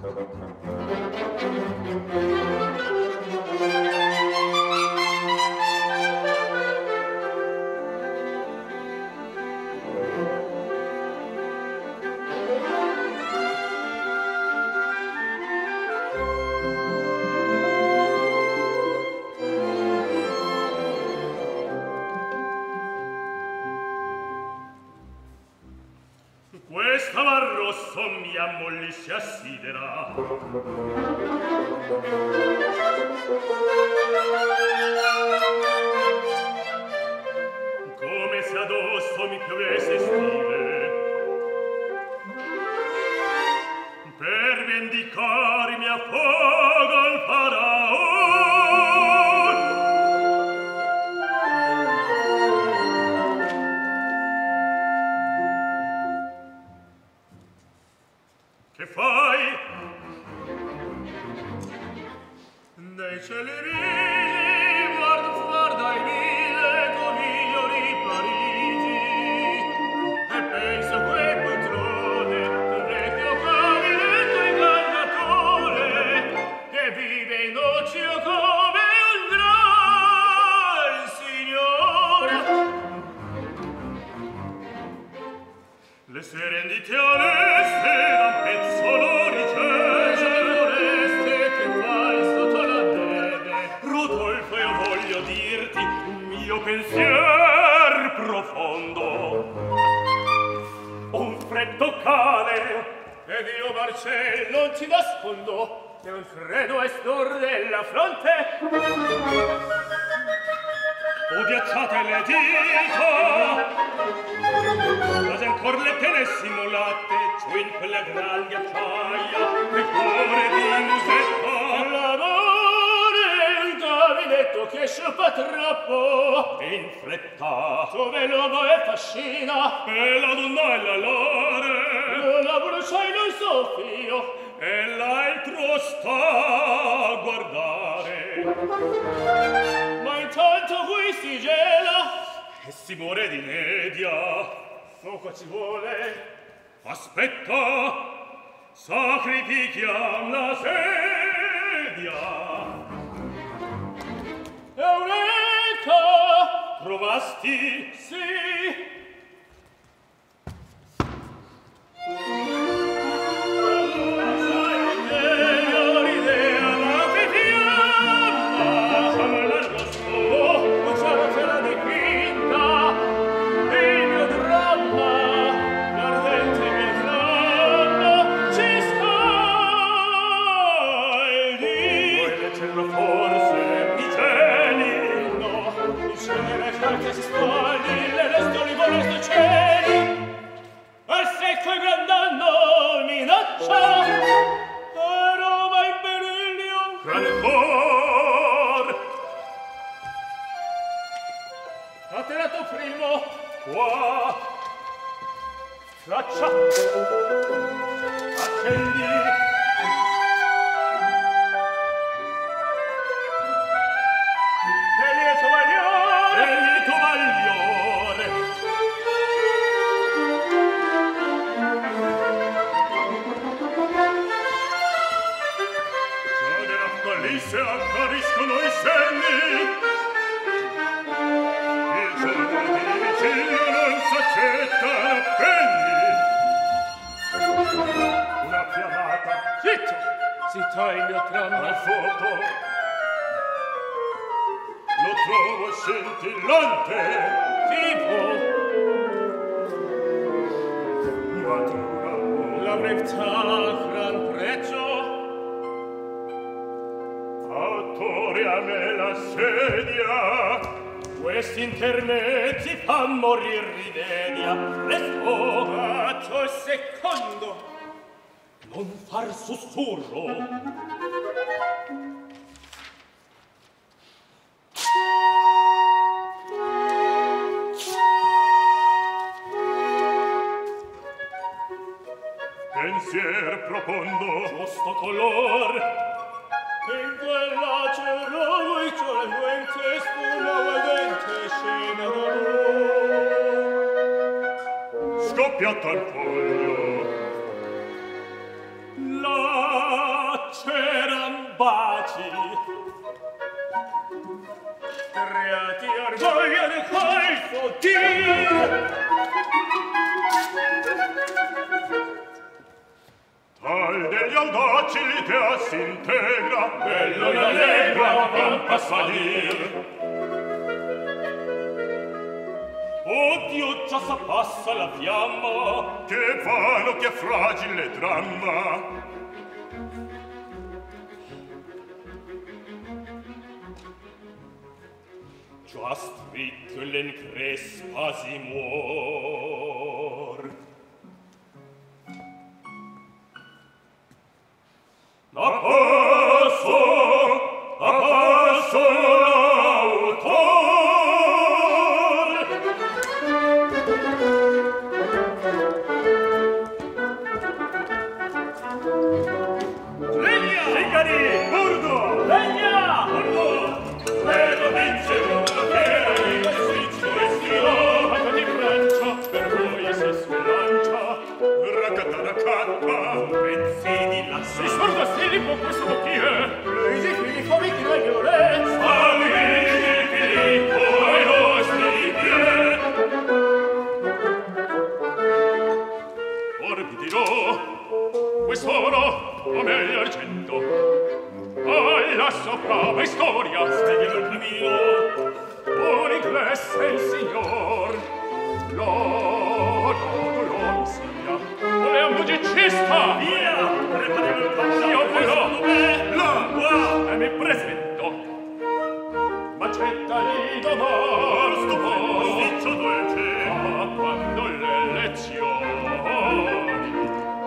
Questa mar rosso mi ammollisce assidera. Come se addosso mi piovesse stile. Per vendicarmi affogo il faraon. Che fai? Dei cieli vili, guarda i mille coniglioli Parigi, e penso quei poltrone, vecchio caminetto ingannatore, che vive in ozio come un gran signore. Le serendite oneste da un pezzolo riceve, che fai sotto la neve? Rodolfo, io voglio dirti un mio pensier profondo. Un freddo cane, ed io Marcel non ti nascondo, che un freddo è stor della fronte. O ghiacciate le dita, quasi ancor le pene simulate, giù in quella gran ghiacciaia, che cuore di musetta. L'amore è un gabinetto che sciupa troppo, e in fretta, dove l'uomo è fascina, e la donna è la lore, la brucia in un soffio, e l'altro sta a guardare. Ma intanto qui si gela e si muore di nedia. Poco ci vuole. Aspetta, sacrifichiam la sedia. Eureka! Trovasti? Sì. Traccia, accendi. Che lieto magliore, che lieto magliore. Già della palisse accariscono i senni. Il giorno di vigilia non s'accetta appelli. Una fiammata. Zitto! Zitto il mio tramma. Al fuoco. Lo trovo scintillante. Vivo. Natura. La brevtà gran pregio. Autore a me la sedia. Questi intermezzi fan morir ridedia. Presto, faccio il secondo. Non far sussurro. Pensier profondo, giusto color. In quella c'era voi cioè spuma vedente scena d'amor. Scoppiata al foglio. La idea s'integra, bello e allegra, pampa salir. Oddio, già s'appassa la fiamma, che vano, che fragile dramma. Già stritto l'encrespa si muor. A passo l'autor. Legna! Sigari! Burdo! Legna! Burdo! Vedo vincerò che il switch destino fatta di Francia per voi si sbilancia. Raccatta, raccatta, Pezzi di lasso. Si sorda Filippo questo chi è? Luigi Filippo Vichino e Viole. Luigi Filippo ai nostri piedi. Or vi dirò quest'oro a meglio argento. Alla sua brava storia svegliano il cammino. Un inglese il signor lo sia. Volea un musicista. Via! Prepariamo il passo. Io però là, e mi presento. Macetta lì domar stupendo pasticcio dolce. Ma quando le lezioni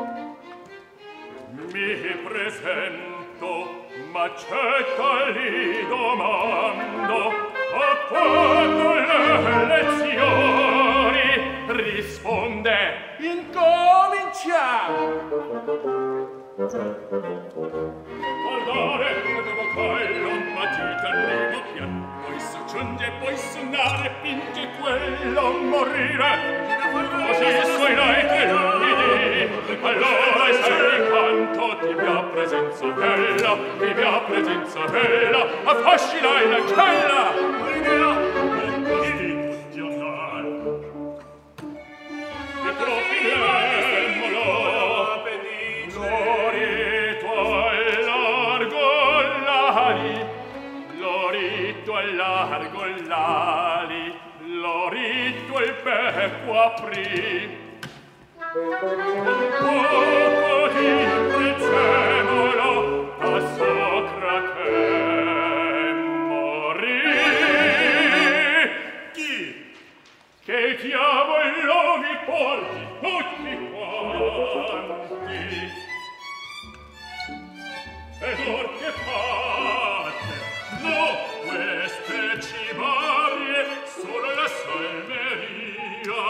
mi presento, Macetta lì domando, a quando le lezioni risponde, incominciamo. Guardare come vocallo, matita al primo piano, poi s'aggiunge, poi suonare, finché quello morire. Così suonerai che ridi, allora sei canto di mia presenza bella, affascinai l'ancella. Un'idea costituzionale. E profilemmolo, l'orito al largo l'ali, l'orito al largo l'ali, l'orito il becco aprì. Un poco di prezzemolo a Socrate morì. Chi? Che il diavolo vi porti tutti quanti. Ed or che fate? No, queste cibarie sono la salmeria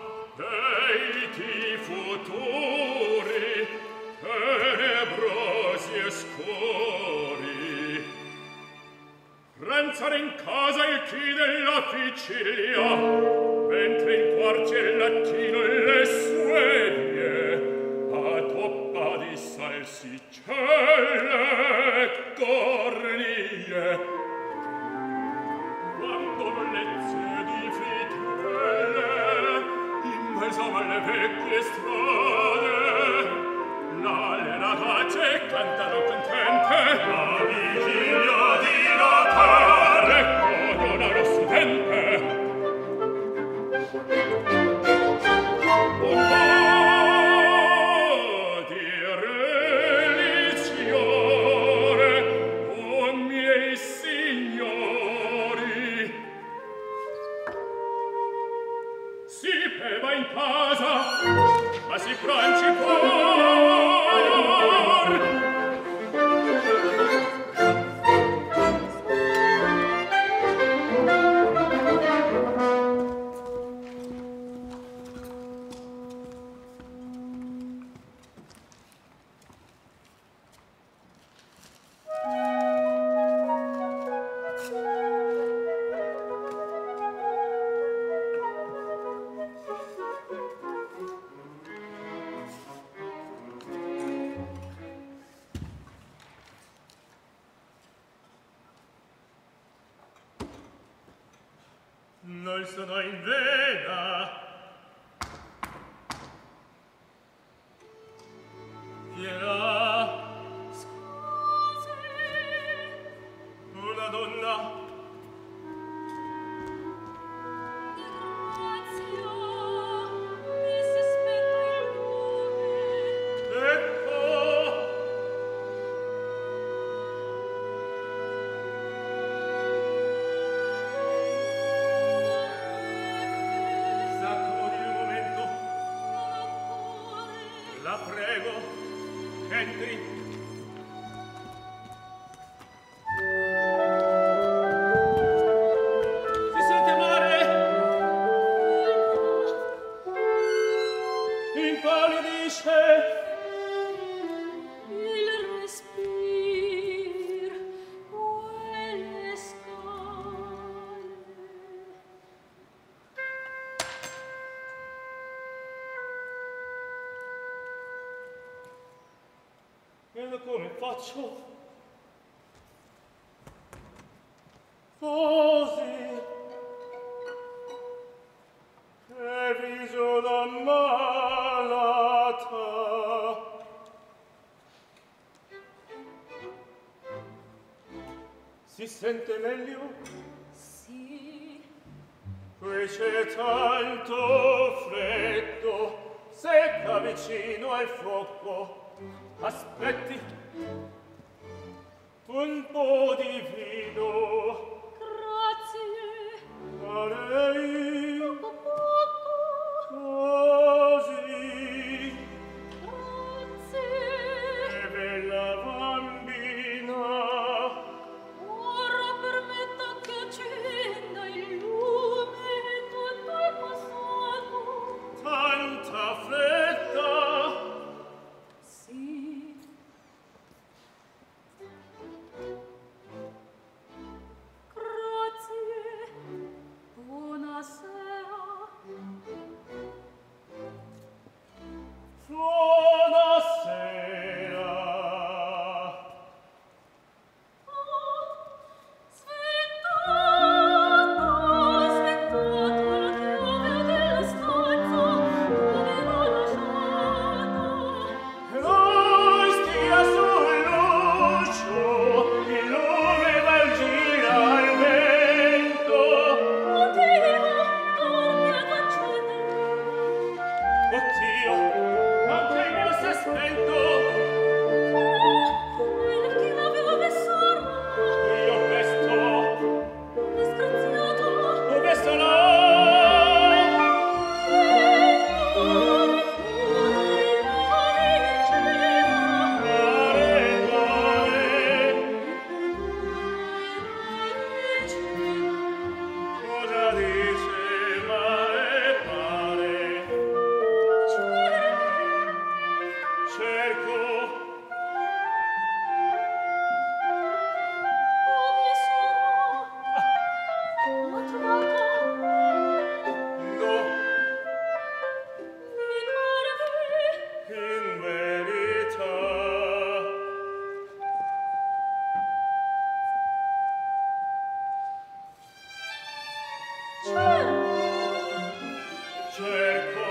dei futuri tenebrosi e scuri. Pranzare in casa il chi della Sicilia, mentre in quarci il latino le suegne a toppa di salsicelle e cornie. Quando nollezze di fritelle in mezzo alle vecchie strade, le ragazze cantano contente la vigilia di Natale con una studente. Un po' di religione, o miei signori, si beva in casa, ma si pranci fuori. Non sono in vena, fiera, Come faccio? Così che viso da malata si sente meglio? Sì. Qui c'è tanto freddo, secca vicino al fuoco. Aspetti, un po' di vino. Grazie. A lei, Poco. così, Grazie. che bella bambina. Ora permetta che accenda il lume, tutto è passato. Tanta fretta. Sì. Grazie. Buonasera. Buonasera. Noi stia sull'uscio, il lume va al gira al vento. Oddio, anche il mio s'è spento. Io pesto. Dove sarà? Mare, mare. Cosa dice mare, mare? Cerco. No, in verità. Cerco.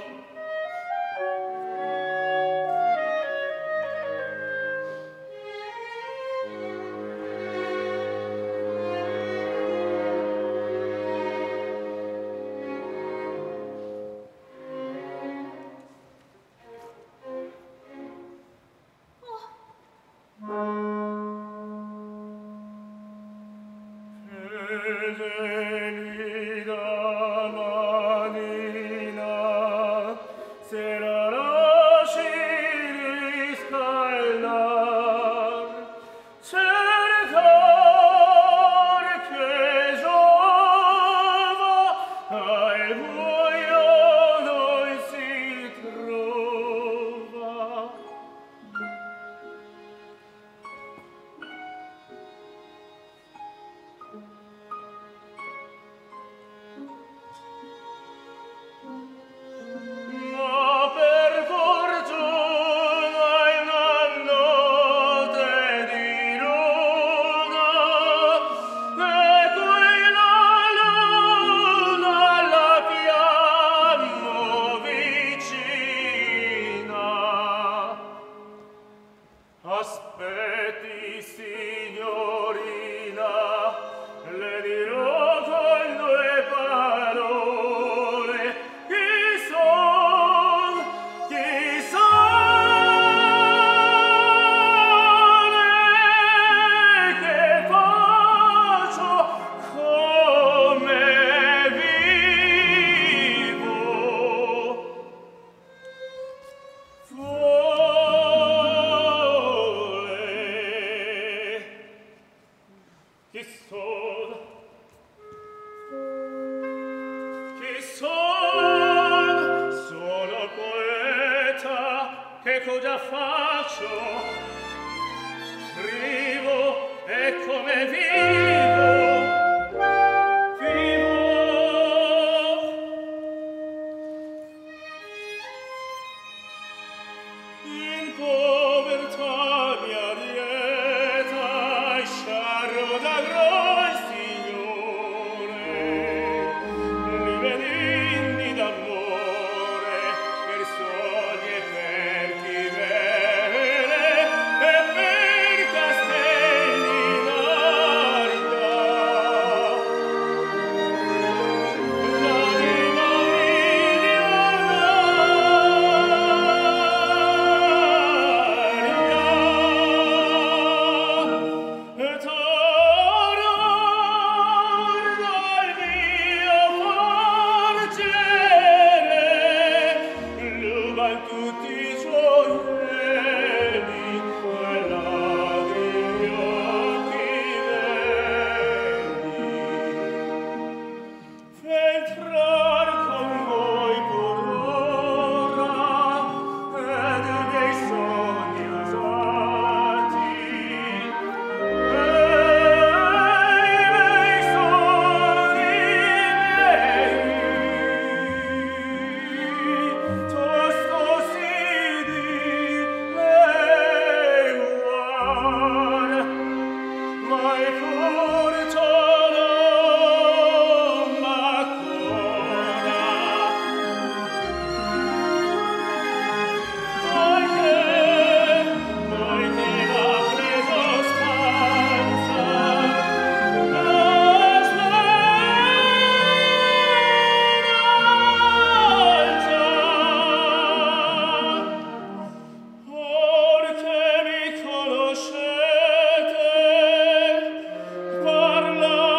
Gelida manina, se la lasci riscaldar, cercar che giova al buio non si trova. Ma per fortuna in una notte di luna e quella luna l'abbiamo vicina. Aspetti, signorina, dirò con due parole chi son che faccio come vivo vuole chi son sono poeta che cosa faccio scrivo e come vivo in povertà mia dieta sciarro da gran signore li vedindi d'amore per sogni e per chimere e per castelli d'aria l'anima milionaria torna al mio fargere luban tutti i gioielli e lagrimi occhi belli entrar con voi pur ora ed i miei sogni usati e i miei sogni miei tosto si dileguar mai furto non m'accorda poiché m'ha preso stanza la smeralda Or che mi conoscete, parla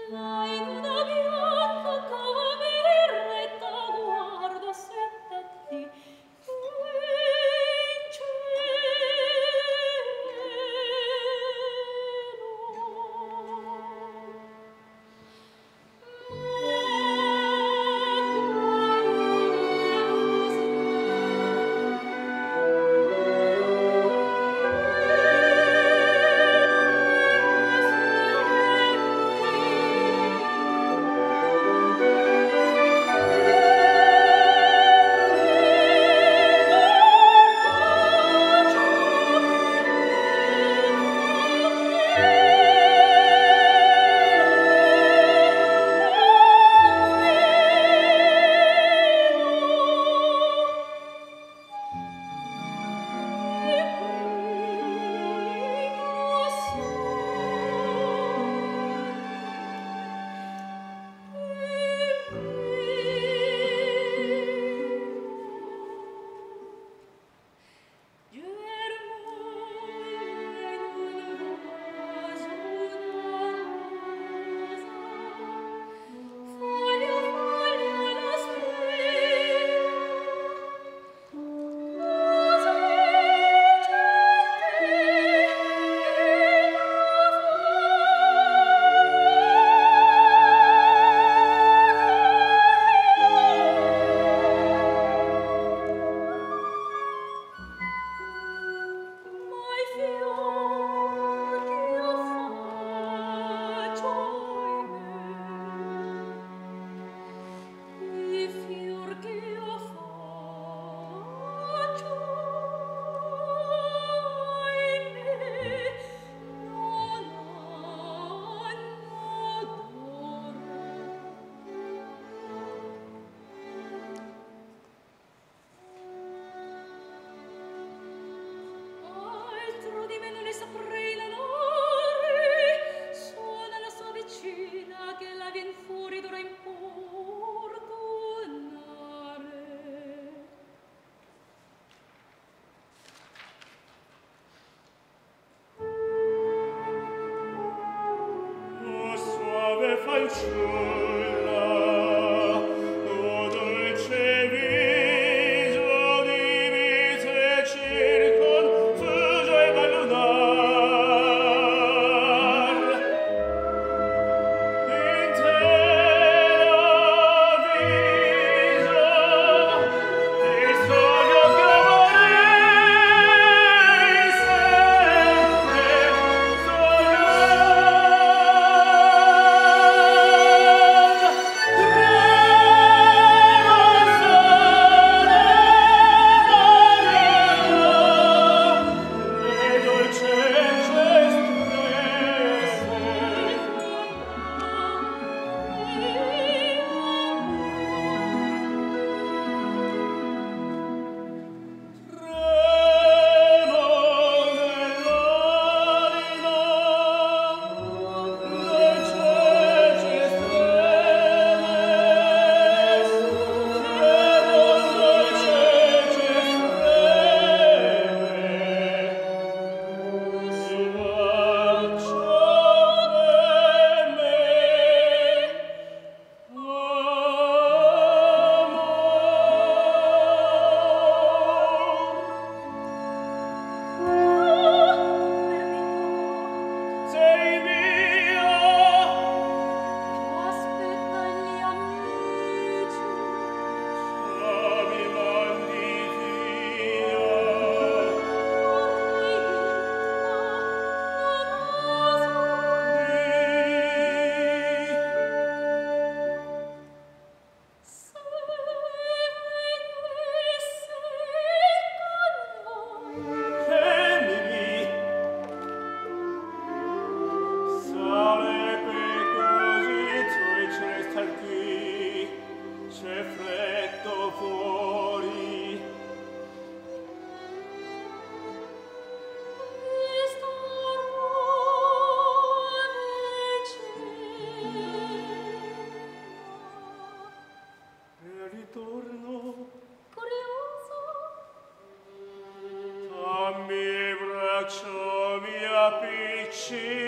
braccio mi appicci